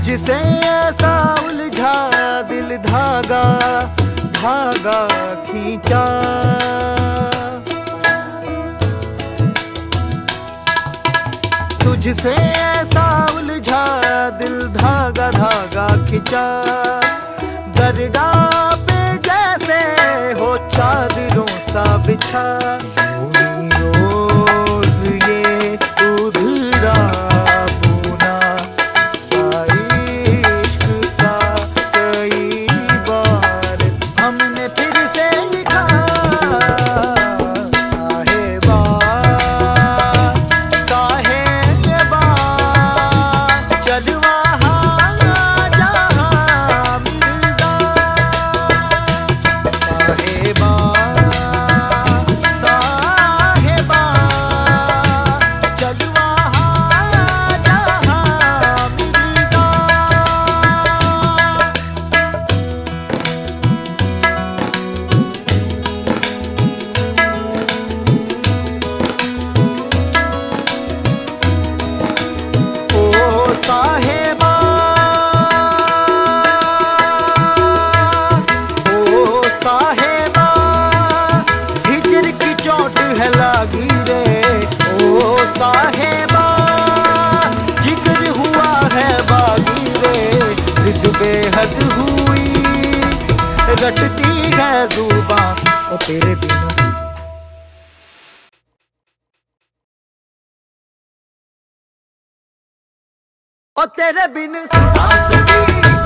तुझसे ऐसा उलझा दिल धागा धागा खींचा। तुझसे ऐसा उलझा दिल धागा धागा खींचा। दरगाह पे जैसे हो चादरों सा बिछा। रोज ये उधड़ा पूना सा इश्क का कई बार हमने फिर से लिखा। साहिबा साहिबा चल वहाँ जहाँ मिर्जा। साहिबा साहिबा चल वहाँ जहाँ मिर्जा। ओ साहिबा ओ साहिबा हिजर की चोट है लागी रे। ओ साहिबा जिक्र हुआ है बागी रे। जिद बेहद हुई रटती है जुबां ओ तेरे बिना। ओ तेरे बिन सांस भी